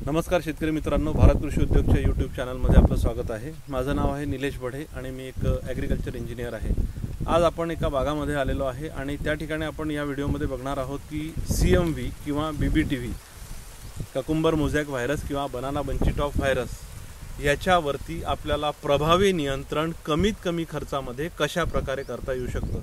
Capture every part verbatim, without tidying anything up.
नमस्कार शेतकरी मित्रांनो, भारत कृषी उद्योगच्या यूट्यूब चॅनलमध्ये आपलं स्वागत आहे। माझं नाव आहे निलेश बढे आणि मी एक ॲग्रिकल्चर इंजिनियर आहे। आज आपण एका बागामध्ये आलेलो आहे आणि त्या ठिकाणी आपण या व्हिडिओमध्ये बघणार आहोत की सी एम व्ही किंवा B B T V cucumber mosaic virus किंवा बनाना बंची टॉप व्हायरस याच्यावरती आपल्याला प्रभावी नियंत्रण कमीत कमी खर्चामध्ये कशा प्रकारे करता येऊ शकतं।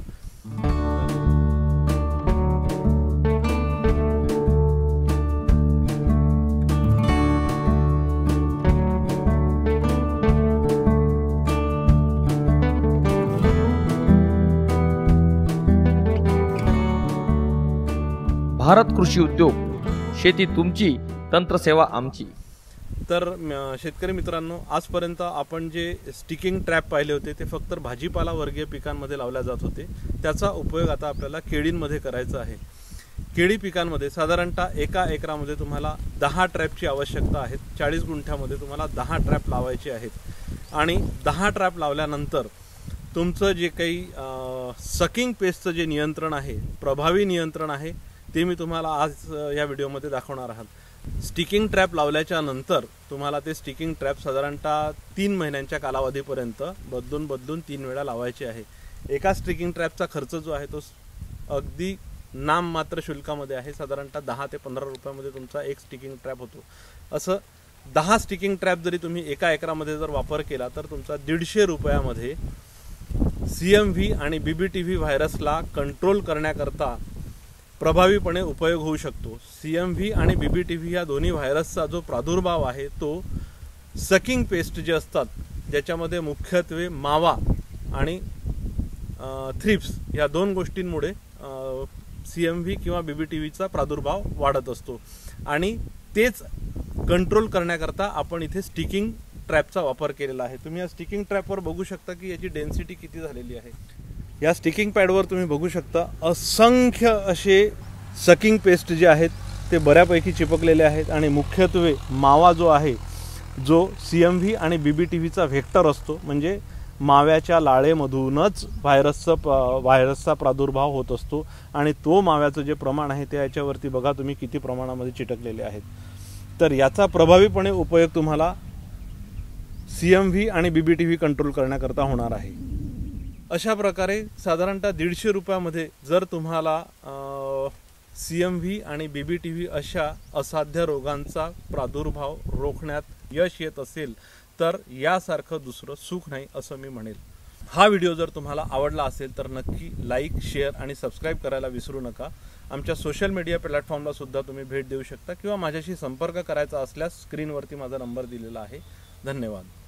भारत कृषी उद्योग, शेती तुमची, तंत्रसेवा आमची। तर शेतकरी मित्रांनो, आजपर्यंत आपण जे स्टिकिंग ट्रॅप पाहिले होते ते फक्त भाजीपाला वर्गीय पिकांमध्ये लावल्या जात होते। त्याचा उपयोग आता आपल्याला केळींमध्ये करायचा आहे। केळी पिकांमध्ये साधारणतः एका एकरामध्ये तुम्हाला दहा ट्रॅपची आवश्यकता आहे। चाळीस गुंठ्यामध्ये तुम्हाला दहा ट्रॅप लावायचे आहेत आणि दहा ट्रॅप लावल्यानंतर तुमचं जे काही सकिंग पेस्टचं जे नियंत्रण आहे, प्रभावी नियंत्रण आहे, ते मी तुम्हाला आज या व्हिडिओमध्ये दाखवणार आहात। स्टिकिंग ट्रॅप लावल्याच्या नंतर तुम्हाला ते स्टिकिंग ट्रॅप साधारणतः तीन महिन्यांच्या कालावधीपर्यंत बदलून बदलून तीन वेळा लावायचे आहे। एका स्टिकिंग ट्रॅपचा खर्च जो आहे तो अगदी नाममात्र शुल्कामध्ये आहे। साधारणतः दहा ते पंधरा रुपयामध्ये तुमचा एक स्टिकिंग ट्रॅप होतो। असं दहा स्टिकिंग ट्रॅप जरी तुम्ही एका एकरामध्ये जर वापर केला तर तुमचा दीडशे रुपयामध्ये सी एम व्ही आणि बी बी टी व्ही व्हायरसला कंट्रोल करण्याकरता प्रभावीपणे उपयोग होऊ शकतो। सी एम व्ही आणि बी बी टी व्ही या दोन्ही व्हायरसचा जो प्रादुर्भाव आहे तो सकिंग पेस्ट जे असतात, ज्याच्यामध्ये मुख्यत्वे मावा आणि थ्रिप्स या दोन गोष्टींमुळे सी एम व्ही किंवा बी बी टी व्हीचा प्रादुर्भाव वाढत असतो आणि तेच कंट्रोल करण्याकरता आपण इथे स्टिकिंग ट्रॅपचा वापर केलेला आहे। तुम्ही या स्टिकिंग ट्रॅपवर बघू शकता की याची डेन्सिटी किती झालेली आहे। या स्टिकिंग पॅडवर तुम्ही बघू शकता असंख्य असे सकिंग पेस्ट जे आहेत ते बऱ्यापैकी चिपकलेले आहेत आणि मुख्यत्वे मावा जो आहे, जो सी एम व्ही आणि बी बी टी व्हीचा व्हेक्टर असतो, म्हणजे माव्याच्या लाळेमधूनच व्हायरसचा व्हायरसचा प्रादुर्भाव होत असतो आणि तो माव्याचं जे प्रमाण आहे ते याच्यावरती बघा तुम्ही किती प्रमाणामध्ये चिटकलेले आहेत। तर याचा प्रभावीपणे उपयोग तुम्हाला सी एम व्ही आणि B B T V control करण्याकरता होणार आहे। अशा प्रकारे साधारणतः दीडशे रुपयामध्ये जर तुम्हाला सी एम व्ही आणि बी बी टी व्ही अशा असाध्य रोगांचा प्रादुर्भाव रोखण्यात यश येत असेल तर यासारखं दुसरं सुख नाही असं मी म्हणेल। हा व्हिडिओ जर तुम्हाला आवडला असेल तर नक्की लाईक, शेअर आणि सबस्क्राईब करायला विसरू नका। आमच्या सोशल मीडिया प्लॅटफॉर्मला सुद्धा तुम्ही भेट देऊ शकता किंवा माझ्याशी संपर्क करायचा असल्यास स्क्रीनवरती माझा नंबर दिलेला आहे। धन्यवाद।